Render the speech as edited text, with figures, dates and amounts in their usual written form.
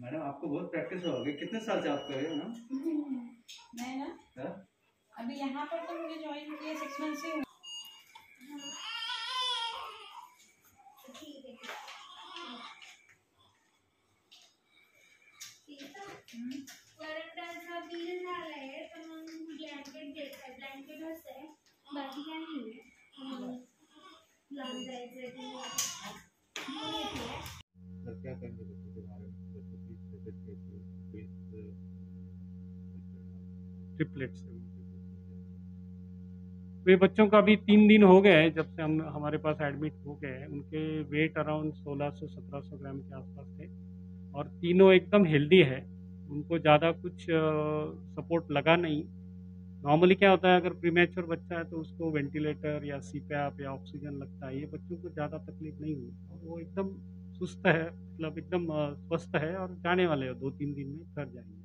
Madam आपको बहुत practice हो गई, कितने साल से आप कर रहे हो ना? मैं ना है? अभी यहाँ पर तो मुझे ज्वाइन किया 6 मंथ से। बाकी काय नाही लांब जायचं सर क्या कहेंगे बच्चों के बारे में, बच्चों की ट्रिपलेट्स है वो। तो ये बच्चों का अभी 3 दिन हो गए हैं जब से हम हमारे पास एडमिट हो गए हैं। उनके वेट अराउंड 1600-1700 ग्राम के आसपास थे और तीनों एकदम हेल्दी है। उनको ज़्यादा कुछ सपोर्ट लगा नहीं। नॉर्मली क्या होता है, अगर प्रीमेच्योर बच्चा है तो उसको वेंटिलेटर या सीपैप या ऑक्सीजन लगता है। ये बच्चों को ज़्यादा तकलीफ नहीं हुई और वो एकदम सुस्त है, मतलब एकदम स्वस्थ है और जाने वाले हैं, 2-3 दिन में घर जाएंगे।